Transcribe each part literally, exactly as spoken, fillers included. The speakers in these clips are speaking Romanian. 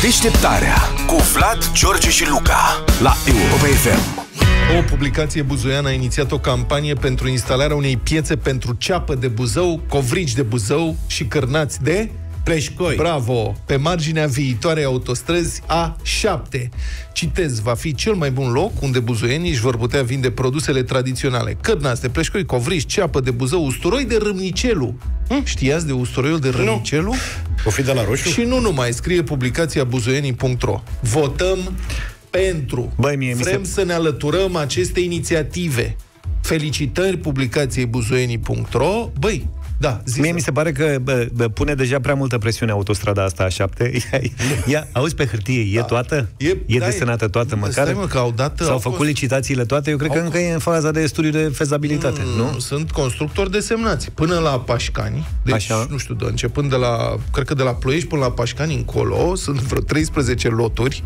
Deșteptarea cu Vlad, George și Luca la Europa F M. O publicație buzoiană a inițiat o campanie pentru instalarea unei piețe pentru ceapă de Buzău, covrigi de Buzău și cârnați de Pleșcoi. Bravo! Pe marginea viitoarei autostrăzi A șapte. Citez, va fi cel mai bun loc unde buzoienii își vor putea vinde produsele tradiționale. Cârnați de Pleșcoi, covrigi, ceapă de Buzău, usturoi de Râmnicelu. Hm? Știați de usturoiul de Râmnicelu? Nu. O fi de la roșu? Și nu numai, scrie publicația buzoienii punct ro. Votăm pentru. Băi, mie Vrem se... să ne alăturăm aceste inițiative. Felicitări publicației buzoienii punct ro. Băi, da, zi. Mie mi se pare că bă, bă, pune deja prea multă presiune autostrada asta A șapte. Ia, ia, auzi pe hârtie, e da. toată? E, e da, desenată toată măcar? Stai, mă, că au dat, S-au au făcut fost... licitațiile toate? Eu cred au... că încă e în faza de studiu de fezabilitate, nu? nu? Sunt constructori desemnați. Până la Pașcani, deci, așa. nu știu, de, începând de la, cred că de la Ploiești până la Pașcani încolo, sunt vreo treisprezece loturi.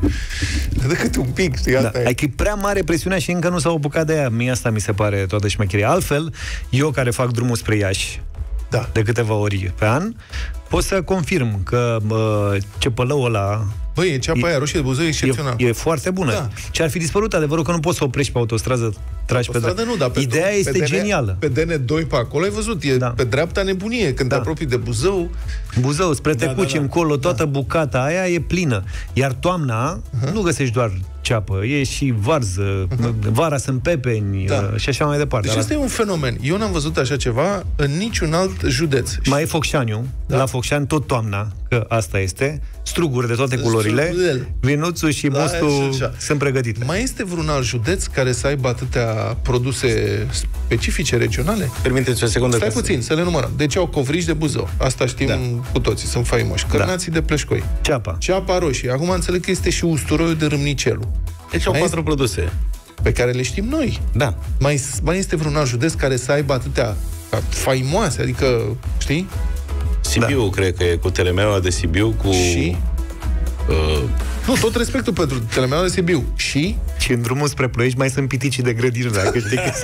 Decât un pic, știi, asta da. e. Adică e prea mare presiunea și încă nu s-au apucat de ea. Mie asta mi se pare toată șmecheria. Altfel, eu care fac drumul spre Iași, da. de câteva ori pe an, pot să confirm că uh, cepălăul ăla... Băi, e ceapa aia roșie de Buzău excepțional. E, e foarte bună. Da. Ce ar fi dispărut, adevărul că nu poți să oprești pe autostradă, tragi pe dreapta. Nu, dar pe Ideea pe este D N, genială. Pe D N doi pe acolo, ai văzut, e da. pe dreapta nebunie. Când da. te apropii de Buzău... Buzău, spre da, Tecuci, da, da. încolo, toată da. bucata aia e plină. Iar toamna, uh-huh. nu găsești doar ceapă, e și varză, uh-huh. vara sunt pepeni da. și așa mai departe. Deci asta e un fenomen. Eu n-am văzut așa ceva în niciun alt județ. Mai e Focșaniu, da? La Focșani tot toamna, că asta este, struguri de toate culorile, vinuțul și da, mostul sunt pregătite. Mai este vreun alt județ care să aibă atâtea produse specifice regionale? Permiteți o secundă. Stai puțin, să le numărăm. Deci au covrigi de Buzău. Asta știm da. cu toții, sunt faimoși. Cârnații da. de Pleșcoi. Ceapa. Ceapa roșie. Acum înțeleg că este și usturoiul de Râmnicelu. Deci au mai patru este... produse. Pe care le știm noi. Da. Mai, mai este vreun alt județ care să aibă atâtea faimoase, adică, știi? Sibiu, da. cred că e cu telemeaua de Sibiu, cu... Și? Uh... Nu, tot respectul pentru telemeaua de Sibiu. Și? Și în drumul spre Ploiești mai sunt piticii de grădină, dacă știi că...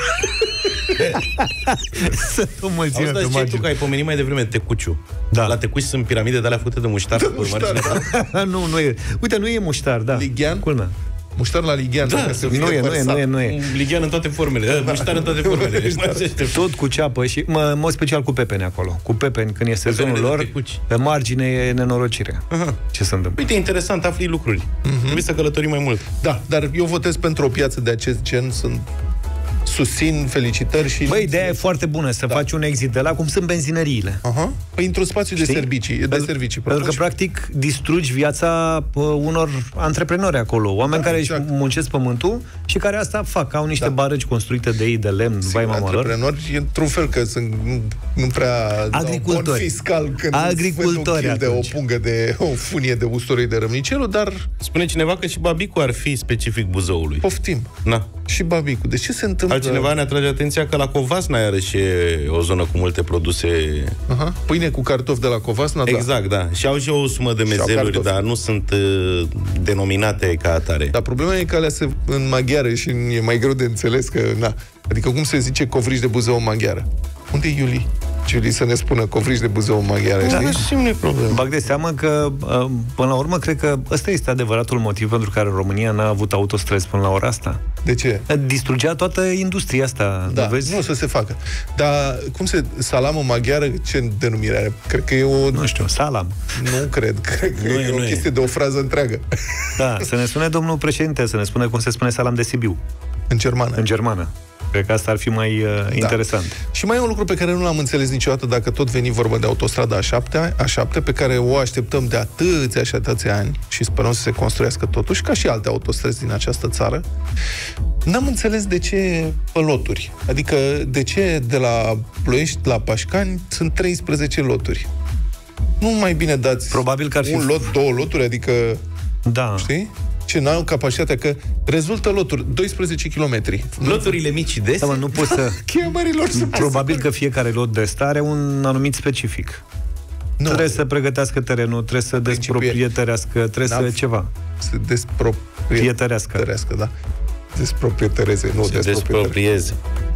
Sunt o mulțime pe margine. Tu că ai pomenit mai devreme Tecuciu. Da. La Tecuci sunt piramide de alea făcute de muștar. De muștar. Nu, nu e. Uite, nu e muștar, da. Lighean? Culmea. Muștar la lighean. Da, nu e, nu e, nu e, nu e. Lighean în toate formele. Da. Muștar în toate formele. Tot cu ceapă și, mă, mod special cu pepeni acolo. Cu pepeni, când e sezonul lor, pe margine e nenorocire. Aha. Ce se întâmplă? Uite, interesant, afli lucruri. Uh-huh. Trebuie să călătorim mai mult. Da, dar eu votez pentru o piață de acest gen. Sunt... susțin, felicitări și... Băi, ideea e foarte bună, să da. faci un exit de la cum sunt benzinăriile. Aha. Păi într-un spațiu de servicii, de pentru, servicii. Pentru că, practic, distrugi viața uh, unor antreprenori acolo. Oameni da, care exact. își muncesc pământul și care asta fac. Au niște da. barăci construite de ei, de lemn, vai mama lor. Antreprenori, într-un fel, că sunt nu, nu prea... Agricultori. Bon fiscal când Agricultori de o pungă de... o funie de usturoi de Râmnicelu, dar... Spune cineva că și Babicu ar fi specific Buzăului. Poftim. Na. Și Babicu. Deci ce se întâmplă? Altcineva ne atrage atenția că la Covasna iarăși e o zonă cu multe produse... Aha. Pâine cu cartofi de la Covasna, da. Exact, da. Și au și o sumă de mezeluri, dar nu sunt uh, denominate ca atare. Dar problema e că alea se în maghiară și e mai greu de înțeles că, na. Adică cum se zice covrigi de Buzău în maghiară? Unde e Iuli? Iuli să ne spună covrigi de Buzău în maghiară, da, știi? Nu e problemă. Bag de seamă că, până la urmă, cred că ăsta este adevăratul motiv pentru care România n-a avut autostrăzi până la ora asta. De ce? Distrugea toată industria asta. Da, vezi? nu o să se facă. Dar cum se... Salamul maghiară, ce denumire are? Cred că e o... Nu știu, salam. Nu cred. Cred că nu e, e o chestie e. de o frază întreagă. Da, să ne spune domnul președinte, să ne spune cum se spune salam de Sibiu. În germană. În germană. Cred că asta ar fi mai uh, da. interesant. Și mai e un lucru pe care nu l-am înțeles niciodată, dacă tot veni vorba de autostrada A șapte, A șapte, pe care o așteptăm de atâția și atâția ani și sperăm să se construiască totuși, ca și alte autostrăzi din această țară. N-am înțeles de ce pe loturi. Adică de ce de la Ploiești la Pașcani sunt treisprezece loturi. Nu mai bine dați Probabil că ar fi... un lot, două loturi, adică... Da. Știi? Ce n-au capacitatea, că rezultă loturi, doisprezece kilometri. Loturile mici și dese? Da, mă, nu poți să... Mărilor Probabil că fiecare lot de ăsta are un anumit specific. Nu. Trebuie să pregătească terenul, trebuie să desproprietărească, trebuie să ceva. Să desproprietărească. Desproprietărească, da. Desproprietăreze, nu desproprieze. Des...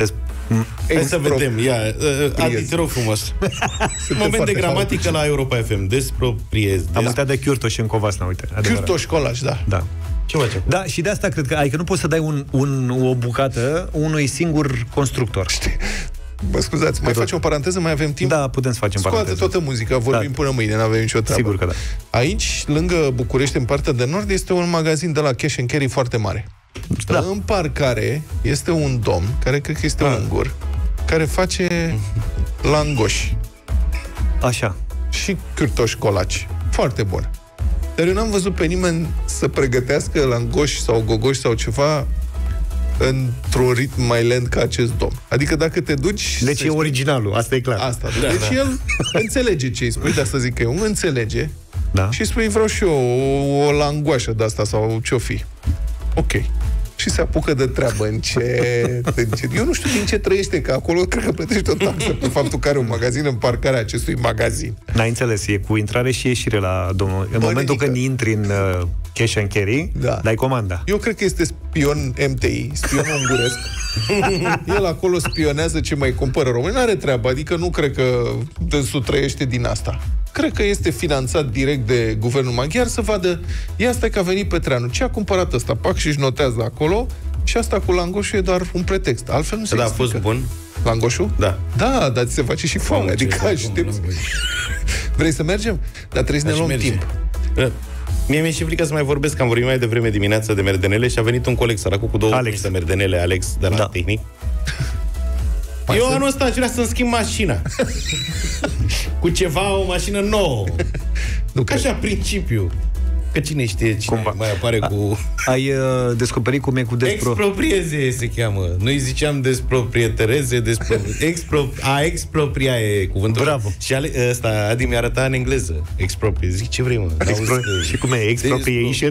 Hai să vedem, ia, Adi, te rog frumos. Moment de gramatică la Europa F M. Despropriez. Am uitat de Chiurtoș în Covasna, uite. Chiurtoș Colaj, da. Da. Ce face? Da, și de asta cred că, adică nu poți să dai un, un, o bucată unui singur constructor. Știi? Mă scuzați, mai facem o paranteză, mai avem timp? Da, putem să facem Scoate paranteză. toată muzica, vorbim da. până mâine, n-avem nicio treabă. Sigur că da. Aici, lângă București, în partea de nord, este un magazin de la Cash and Carry foarte mare. Da. În parcare este un domn, care cred că este da. ungur, care face langoși. Așa. Și cârtoși colaci. Foarte bun. Dar eu n-am văzut pe nimeni să pregătească langoși sau gogoși sau ceva într-un ritm mai lent ca acest domn. Adică dacă te duci... Deci e originalul, asta e clar. Asta. Da, deci da. el înțelege ce îi spui, de asta zic că eu înțelege da. și spui, vreau și eu o, o langoașă de asta sau ce-o fi. Ok. Și se apucă de treabă încet, încet. Eu nu știu din ce trăiește, că acolo cred că plătești o taxă pe faptul că are un magazin în parcarea acestui magazin. N-ai înțeles, e cu intrare și ieșire la domnul. În Bă, momentul când intri în uh, Cash and Carry, da. dai comanda. Eu cred că este spion M T I, spion unguresc. El acolo spionează ce mai cumpără români. N-are treabă, adică nu cred că dânsul trăiește din asta. Cred că este finanțat direct de guvernul maghiar să vadă, ia stai că a venit Petreanu, ce a cumpărat ăsta? Pac, și-și notează acolo și asta cu langoșul e doar un pretext. Altfel nu se da, explică. A fost bun? Langoșul? Da. Da, dar ți se face și foame, adică aștepți. Vrei să mergem? Dar trebuie să ne luăm timp. Mie mi-e și frică să mai vorbesc, că am vorbit mai devreme dimineața de merdenele și a venit un coleg săracul cu două Alex. de merdenele, Alex, de la da. tehnic. Mai Eu sunt? Anul ăsta aș vrea să-mi schimb mașina. Cu ceva, o mașină nouă. Nu Așa, cred. principiu. Că cine știe cine Cumva. mai apare a, cu... Ai uh, descoperit cum e cu despro... Exproprieze se cheamă. Noi ziceam desproprietereze, despro... Expro... A expropria e cuvântul. Bravo. Și ale... ăsta, Adi mi-a arătat în engleză. Exproprie. Zic, ce vrei, mă? Expro... Și cum e? Expropriation?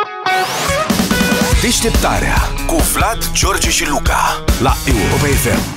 Deșteptarea cu Vlad, George și Luca la Europa F M.